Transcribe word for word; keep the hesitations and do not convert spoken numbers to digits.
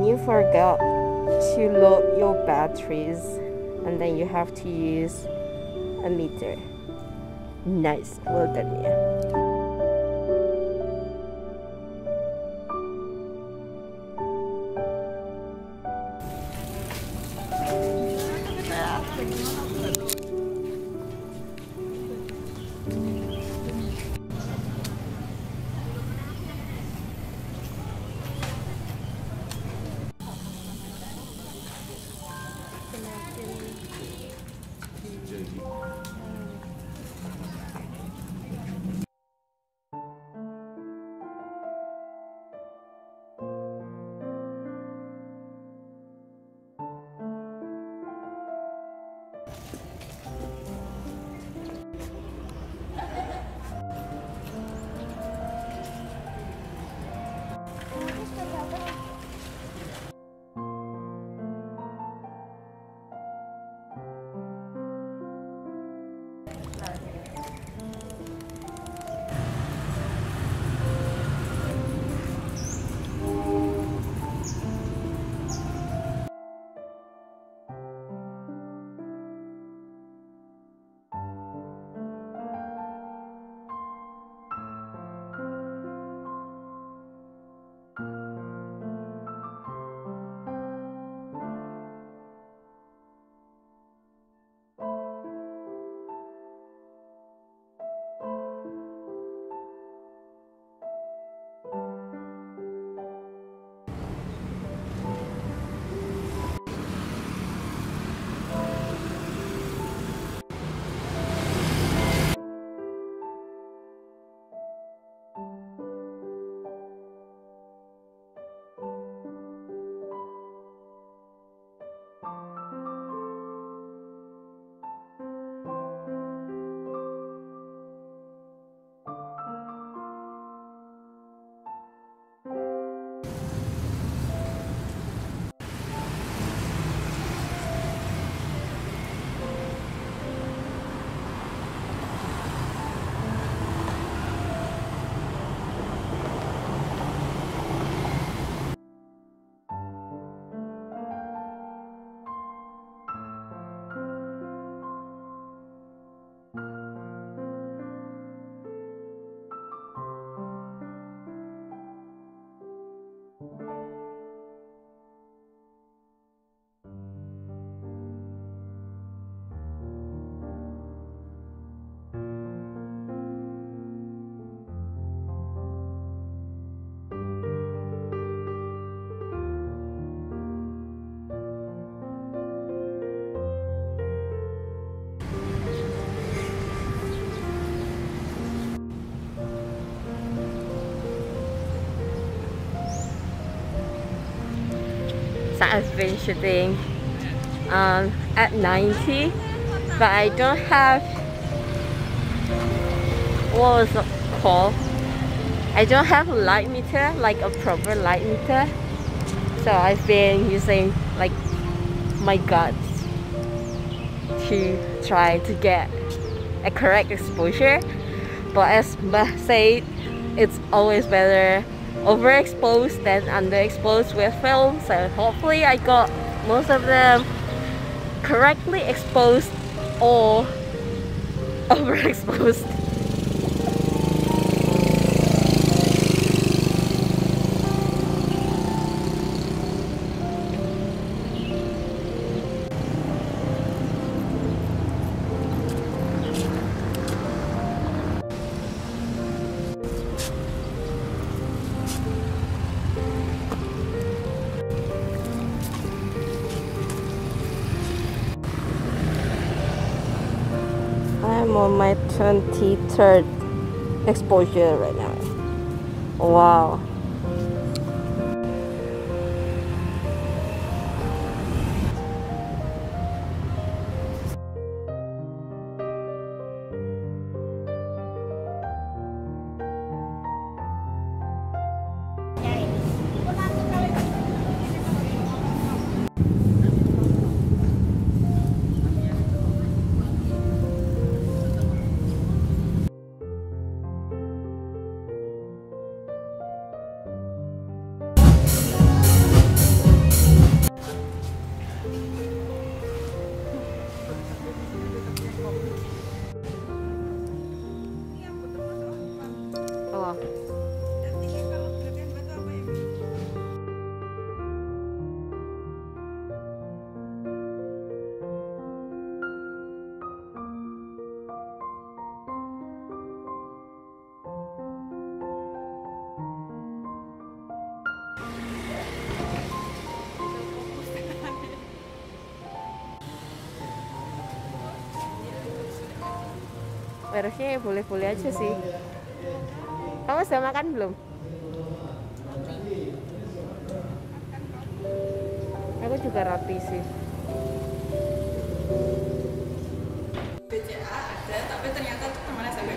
you forgot to load your batteries, and then you have to use a meter. Nice, well done, yeah. So I've been shooting um, at ninety, but I don't have, what was it called? I don't have a light meter, like a proper light meter. So I've been using like my guts to try to get a correct exposure. But as Beth said, it's always better overexposed than underexposed with film. So hopefully I got most of them correctly exposed or overexposed. I'm on my twenty-third exposure right now. Wow. harusnya ya boleh-boleh aja sih. Kamu sudah makan belum? Aku juga roti sih. B C A ada, tapi ternyata temannya saya